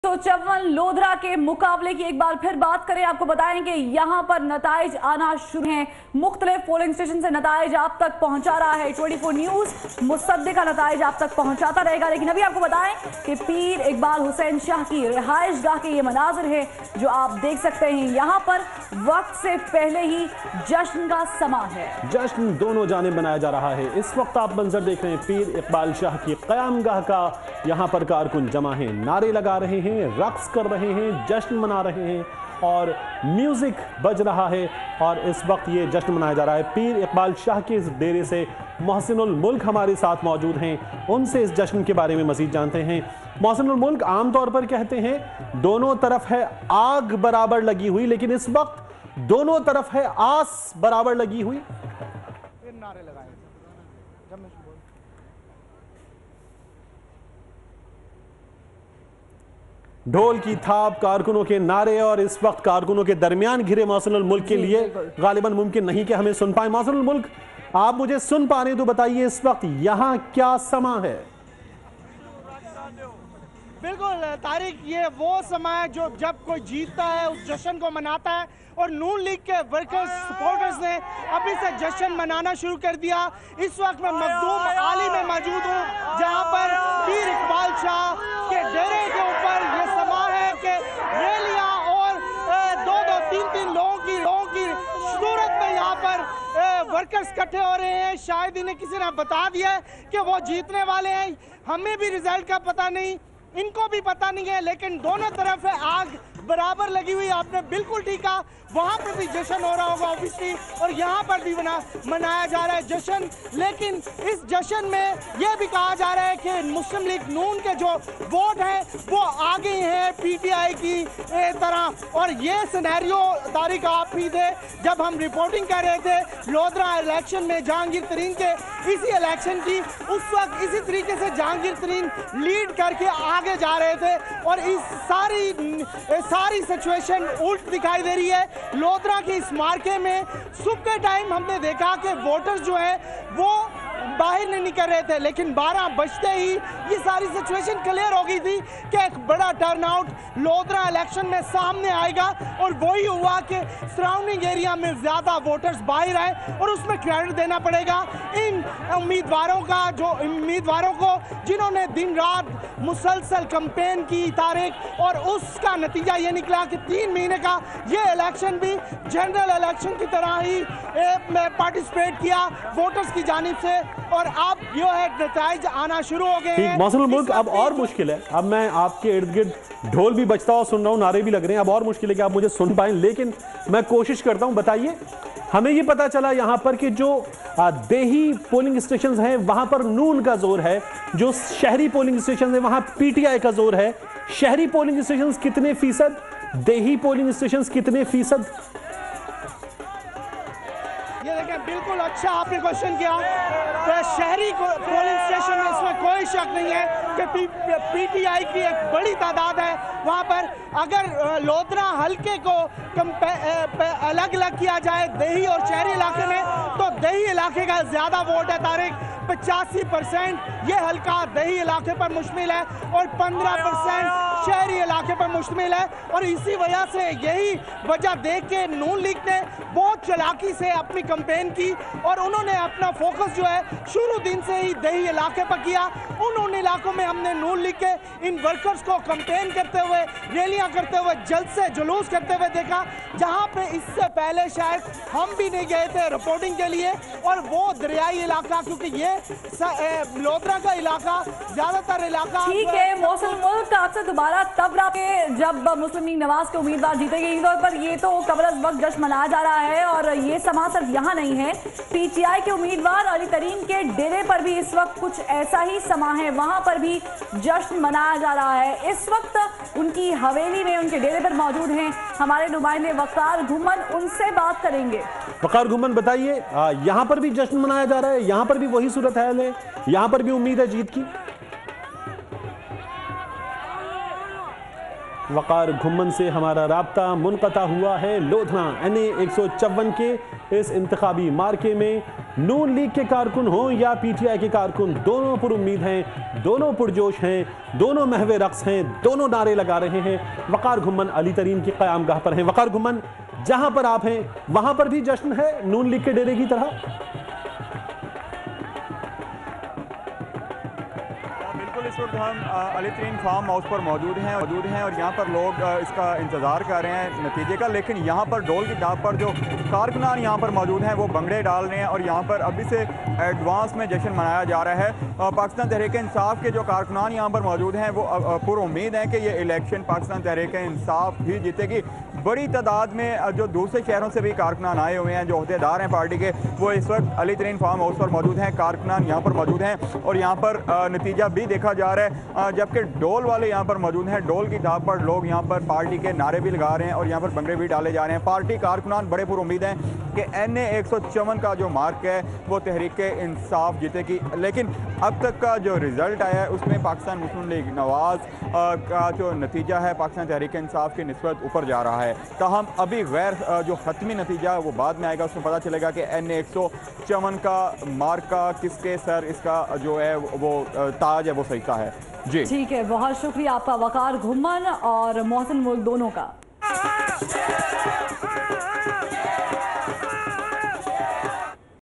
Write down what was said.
तो 54 लोधरा के मुकाबले की एक बार फिर बात करें, आपको बताएं कि यहां पर नताइज आना शुरू हैं। मुख्तलिफ पोलिंग स्टेशन से नताइज आप तक पहुंचा रहा है 24 न्यूज। मुसद्दिक का नताइज आप तक पहुंचाता रहेगा, लेकिन अभी आपको बताएं कि पीर इकबाल हुसैन शाह की रिहाइश गाह के ये मनाजिर है जो आप देख सकते हैं। यहां पर वक्त से पहले ही जश्न का समा है। जश्न दोनों जाने बनाया जा रहा है। इस वक्त आप मंजर देख रहे हैं पीर इकबाल शाह की क़याम गाह का। यहाँ पर कारकुन जमा हैं, नारे लगा रहे हैं, रक्स कर रहे हैं, जश्न मना रहे हैं और म्यूजिक बज रहा है। और इस वक्त ये जश्न मनाया जा रहा है। पीर इकबाल शाह के इस डेरे से मोहसिनुल मुल्क हमारे साथ मौजूद हैं, उनसे इस जश्न के बारे में मजीद जानते हैं। मोहसिनुल मुल्क, आमतौर पर कहते हैं दोनों तरफ है आग बराबर लगी हुई, लेकिन इस वक्त दोनों तरफ है आस बराबर लगी हुई। नारे लगाए ढोल की थाप, कारकुनों के नारे और इस वक्त कारकुनों के दरमियान घिरे मोहसिनुल मुल्क के लिए गालिबन मुमकिन नहीं कि हमें सुन पाए। मोहसिनुल मुल्क, आप मुझे सुन पा रहे हैं तो बताइए इस वक्त यहां क्या समा है? बिल्कुल तारिक, ये वो समय है जो जब कोई जीतता है उस जश्न को मनाता है, और नून लीग के वर्कर्स सपोर्टर्स ने अभी से जश्न मनाना शुरू कर दिया। इस वक्त मैं मखदूम आली में मौजूद हूँ, जहाँ पर पीर इकबाल शाह के डेरे के ऊपर ये समा है कि रैलियाँ और दो तीन लोगों की सूरत में यहाँ पर वर्कर्स इकट्ठे हो रहे हैं। शायद इन्हें किसी ने बता दिया है कि वो जीतने वाले हैं। हमें भी रिजल्ट का पता नहीं, इनको भी पता नहीं है, लेकिन दोनों तरफ है आग बराबर लगी हुई। आपने बिल्कुल ठीक कहा, वहाँ पर भी जश्न हो रहा होगा ऑब्वियसली, और यहाँ पर भी मनाया जा रहा है जश्न। लेकिन इस जश्न में यह भी कहा जा रहा है कि मुस्लिम लीग नून के जो वोट हैं वो आगे हैं पीटीआई की तरह। और ये सिनेरियो तारिक आप ही थे जब हम रिपोर्टिंग कर रहे थे लोधरा इलेक्शन में जहांगीर तरीन के, इसी इलेक्शन की उस वक्त इसी तरीके से जहांगीर तरीन लीड करके आगे जा रहे थे, और इस सारी सिचुएशन उल्ट दिखाई दे रही है। लोधरा के इस मार्के में सुबह के टाइम हमने देखा कि वोटर्स जो है वो बाहर नहीं निकल रहे थे, लेकिन 12 बजते ही ये सारी सिचुएशन क्लियर हो गई थी कि एक बड़ा टर्नआउट लोधरा इलेक्शन में सामने आएगा। और वही हुआ कि सराउंडिंग एरिया में ज़्यादा वोटर्स बाहर आए, और उसमें क्रेडिट देना पड़ेगा इन उम्मीदवारों को जिन्होंने दिन रात मुसलसल कैंपेन की तारीख, और उसका नतीजा ये निकला कि 3 महीने का ये इलेक्शन भी जनरल इलेक्शन की तरह ही पार्टिसिपेट किया वोटर्स की जानिब से, और अब जो है नतीजे आना शुरू हो गए हैं। मोहसिनुल मुल्क, अब और मुश्किल है। अब मैं आपके इर्द गिर्द ढोल भी बजता हुआ सुन रहा हूँ, नारे भी लग रहे हैं। अब और मुश्किल है कि आप मुझे सुन पाएं, लेकिन मैं कोशिश करता हूँ। बताइए, हमें ये पता चला यहाँ पर कि जो देही पोलिंग स्टेशन हैं वहां पर नून का जोर है, जो शहरी पोलिंग स्टेशन है वहां पीटीआई का जोर है। शहरी पोलिंग स्टेशन कितने फीसद, देही पोलिंग स्टेशन कितने फीसद? ये देखें, बिल्कुल अच्छा आपने क्वेश्चन किया। तो शहरी पोलिंग स्टेशन में इसमें कोई शक नहीं है कि पीटीआई की एक बड़ी तादाद है वहाँ पर। अगर लोधरा हल्के को अलग अलग किया जाए देही और शहरी इलाके में, तो देही इलाके का ज़्यादा वोट है तारिक। 85% ये हल्का देही इलाके पर मुश्तमिल है और 15% शहरी इलाके पर मुश्तमिल है। और इसी वजह से यही वजह देख के नून लीग ने बहुत चालाकी से अपनी कैंपेन की, और उन्होंने अपना फोकस जो है शुरू दिन से ही देही इलाके पर किया। उन इलाकों में हमने नून लीग के इन वर्कर्स को कैंपेन करते हुए, रैलियां करते हुए, जलसे जुलूस करते हुए देखा, जहां पे इससे पहले शायद हम भी नहीं गए थे रिपोर्टिंग के लिए। और वो दरियाई इलाका, क्योंकि ये लोधरा का इलाका ज्यादातर इलाका ठीक है। मोहसिनुल मुल्क, आपसे दोबारा तब रहा कि जब मुस्लिम लीग नवाज के उम्मीदवार जीतेंगे, तौर पर ये तो कबल अज़ वक्त जश्न मनाया जा रहा है, और ये समा सिर्फ यहाँ नहीं है। पीटीआई के उम्मीदवार अली तरीन के डेरे पर भी इस वक्त कुछ ऐसा ही समा है, वहां पर भी जश्न मनाया जा रहा है। इस वक्त उनकी हवेली में, उनके डेरे पर मौजूद हैं हमारे नुमाइंदे वकार घुमन, उनसे बात करेंगे। वकार घुमन, बताइए, यहाँ पर भी जश्न मनाया जा रहा है, यहाँ पर भी वही सूरत हाल है, यहाँ पर भी उम्मीद है जीत की? वकार घुम्मन से हमारा राब्ता मुनक़ता हुआ है। लोधना NA 154 के इस इंतखाबी मार्के में नून लीग के कारकुन हों या PTI के कारकुन, दोनों पुरुम्मीद हैं, दोनों पुरजोश हैं, दोनों महवे रक्स हैं, दोनों नारे लगा रहे हैं। वकार घुम्मन अली तरीन की क़यामगाह पर हैं। वकार घुम्मन, जहां पर आप हैं वहां पर भी जश्न है नून लीग के डेरे की तरह? इस वक्त हम अली तरीन फार्म हाउस पर मौजूद हैं और यहाँ पर लोग इसका इंतज़ार कर रहे हैं नतीजे का। लेकिन यहाँ पर ढोल की ताप पर जो कारकुनान यहाँ पर मौजूद हैं वो भंगड़े डाल रहे हैं और यहाँ पर अभी से एडवांस में जश्न मनाया जा रहा है। पाकिस्तान तहरीक इंसाफ के जो कारकुनान यहाँ पर मौजूद हैं वो पुरुम्मीद हैं कि ये इलेक्शन पाकिस्तान तहरीक इंसाफ ही जीतेगी। बड़ी तादाद में जो दूसरे शहरों से भी कारकुनान आए हुए हैं, जो अहदेदार हैं पार्टी के, वो इस वक्त अली तरीन फार्म हाउस पर मौजूद हैं। कारकुनान यहाँ पर मौजूद हैं और यहाँ पर नतीजा भी देखा जा रहा है, जबकि डोल वाले यहाँ पर मौजूद हैं। डोल की ताप पर लोग यहाँ पर पार्टी के नारे भी लगा रहे हैं और यहाँ पर भंगड़े भी डाले जा रहे हैं। पार्टी कारकुनान बड़े पुरुम्मीद हैं कि NA 154 का जो मार्क है वो तहरीक इंसाफ जीतेगी। लेकिन अब तक का जो रिज़ल्ट आया है उसमें पाकिस्तान मुस्लिम लीग नवाज़ का जो नतीजा है पाकिस्तान तहरीक इंसाफ की निस्बत ऊपर जा रहा है। ताहम अभी गैर जो हतमी नतीजा वो बाद में आएगा, उसमें पता चलेगा कि NA 154 का मार्का किसके सर इसका जो है वो ताज है वो सहीता है। जी ठीक है, बहुत शुक्रिया आपका वकार घुम्मन और मोहसिन मुल्क दोनों का।